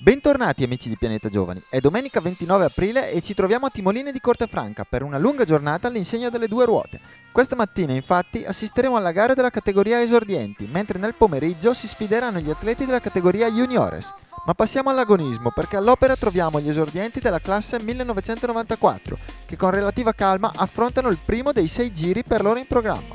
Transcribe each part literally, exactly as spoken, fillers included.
Bentornati amici di Pianeta Giovani, è domenica ventinove aprile e ci troviamo a Timoline di Cortefranca per una lunga giornata all'insegna delle due ruote. Questa mattina infatti assisteremo alla gara della categoria esordienti, mentre nel pomeriggio si sfideranno gli atleti della categoria juniores. Ma passiamo all'agonismo perché all'opera troviamo gli esordienti della classe millenovecentonovantaquattro che con relativa calma affrontano il primo dei sei giri per loro in programma.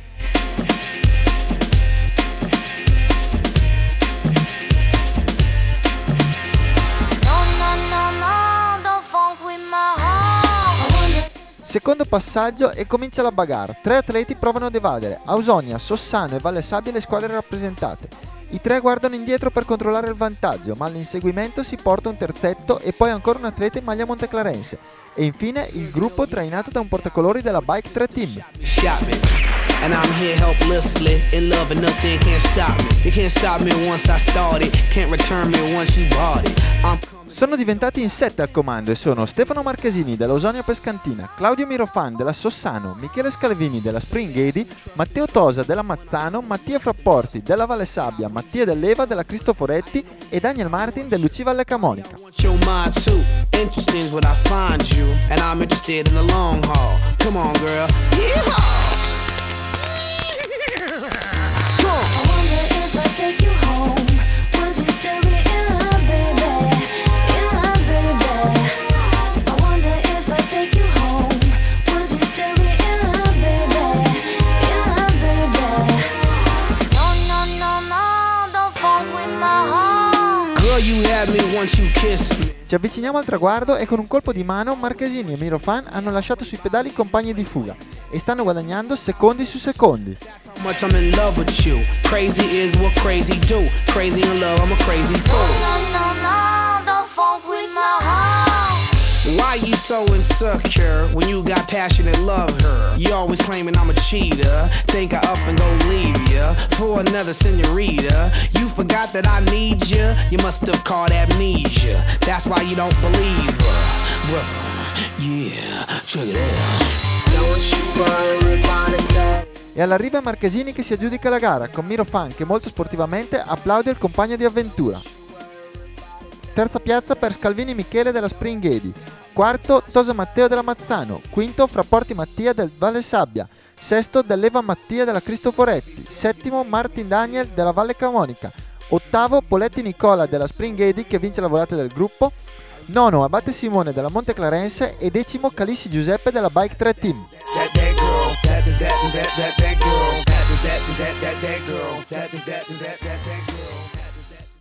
Secondo passaggio e comincia la bagarre. Tre atleti provano ad evadere. Ausonia, Sossano e Valle Sabbia le squadre rappresentate. I tre guardano indietro per controllare il vantaggio, ma all'inseguimento si porta un terzetto e poi ancora un atleta in maglia monteclarense. E infine il gruppo trainato da un portacolori della Bike tre Team. And I'm here helplessly in love and nothing can't stop me. You can't stop me once I started, can't return me once you bought it. I'm Sono diventati in sette al comando e sono Stefano Marchesini dell'Ausonia Pescantina, Claudio Mirofan della Sossano, Michele Scalvini della Spring Edi, Matteo Tosa della Mazzano, Mattia Frapporti della Valle Sabbia, Mattia Dell'Eva della Cristoforetti e Daniel Martin dell'U C I Valle Camonica. Ci avviciniamo al traguardo e con un colpo di mano Marchesini e Mirofan hanno lasciato sui pedali i compagni di fuga e stanno guadagnando secondi su secondi. Why you so insecure when you got passion and love her? You always claiming I'm a cheater. Think I up and go leave ya for another senorita. You forgot that I need ya. You must have caught amnesia. That's why you don't believe her. Well, yeah, check it out. Don't you worry about it. E all'arrivo è Marchesini che si aggiudica la gara con Mirofan che molto sportivamente applaude il compagno di avventura. Terza piazza per Scalvini Michele della Spring Edi. Quarto Tosa Matteo della Mazzano. Quinto Frapporti Mattia del Valle Sabbia. Sesto Dell'Eva Mattia della Cristoforetti. Settimo Martin Daniel della Valle Camonica. Ottavo Poletti Nicola della Spring Edi che vince la volata del gruppo. Nono Abate Simone della Monteclarense e decimo Calissi Giuseppe della Bike tre Team. That, that, that, that, that, that girl. That, that, that, that, that girl. That, that, that, that, that girl.